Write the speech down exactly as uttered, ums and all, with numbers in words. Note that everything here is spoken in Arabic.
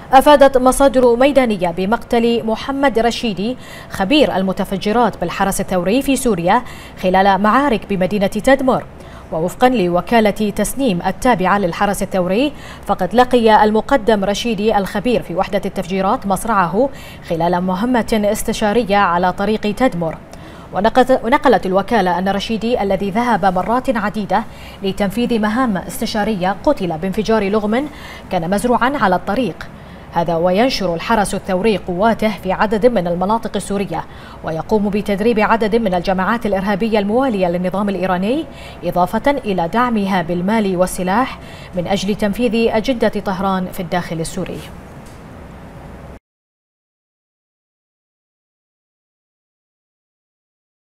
أفادت مصادر ميدانية بمقتل محمد رشيدي خبير المتفجرات بالحرس الثوري في سوريا خلال معارك بمدينة تدمر. ووفقا لوكالة تسنيم التابعة للحرس الثوري، فقد لقي المقدم رشيدي الخبير في وحدة التفجيرات مصرعه خلال مهمة استشارية على طريق تدمر. ونقلت الوكالة أن رشيدي الذي ذهب مرات عديدة لتنفيذ مهام استشارية قتل بانفجار لغم كان مزروعا على الطريق. هذا وينشر الحرس الثوري قواته في عدد من المناطق السورية، ويقوم بتدريب عدد من الجماعات الإرهابية الموالية للنظام الإيراني، إضافة إلى دعمها بالمال والسلاح من أجل تنفيذ أجندة طهران في الداخل السوري.